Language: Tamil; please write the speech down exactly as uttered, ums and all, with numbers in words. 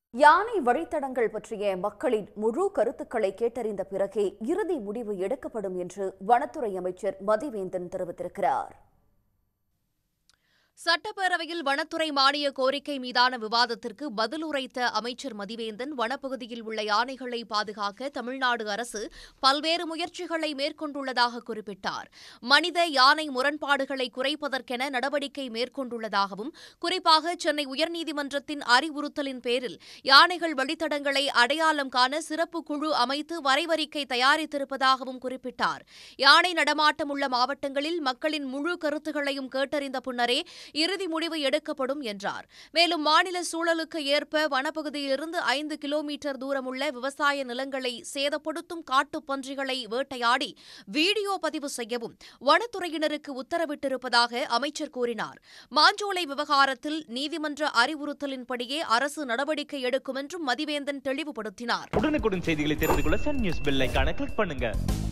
யானை வழித்தடங்கள் பற்றிய மக்களின் முழு கருத்துக்களை கேட்டறிந்த பிறகே இறுதி முடிவு எடுக்கப்படும் என்று வனத்துறை அமைச்சர் மதிவேந்தன் தெரிவித்திருக்கிறார். சட்டப்பேரவையில் வனத்துறை மானிய கோரிக்கை மீதான விவாதத்திற்கு பதில் உரைத்த அமைச்சர் மதிவேந்தன், வனப்பகுதியில் உள்ள யானைகளை பாதுகாக்க தமிழ்நாடு அரசு பல்வேறு முயற்சிகளை மேற்கொண்டுள்ளதாக குறிப்பிட்டார். மனித யானை முரண்பாடுகளை குறைப்பதற்கென நடவடிக்கை மேற்கொண்டுள்ளதாகவும், குறிப்பாக சென்னை உயர்நீதிமன்றத்தின் அறிவுறுத்தலின் பேரில் யானைகள் வழித்தடங்களை அடையாளம் காண சிறப்பு குழு அமைத்து வரைவறிக்கை தயாரித்திருப்பதாகவும் குறிப்பிட்டார். யானை நடமாட்டம் உள்ள மாவட்டங்களில் மக்களின் முழு கருத்துக்களையும் கேட்டறிந்த பின்னரே இறுதி முடிவு எடுக்கப்படும் என்றார். மேலும் மாநில சூழலுக்கு ஏற்ப வனப்பகுதியிலிருந்து ஐந்து கிலோமீட்டர் தூரமுள்ள விவசாய நிலங்களை சேதப்படுத்தும் காட்டுப்பன்றிகளை வேட்டையாடி வீடியோ பதிவு செய்யவும் வனத்துறையினருக்கு உத்தரவிட்டிருப்பதாக அமைச்சர் கூறினார். மாஞ்சோலை விவகாரத்தில் நீதிமன்ற அறிவுறுத்தலின்படியே அரசு நடவடிக்கை எடுக்கும் என்றும் மதிவேந்தன் தெளிவுபடுத்தினார். உடனுக்குடன் செய்திகளை தெரிந்து கொள்ள சன் நியூஸ் பெல் ஐகானை கிளிக் பண்ணுங்க.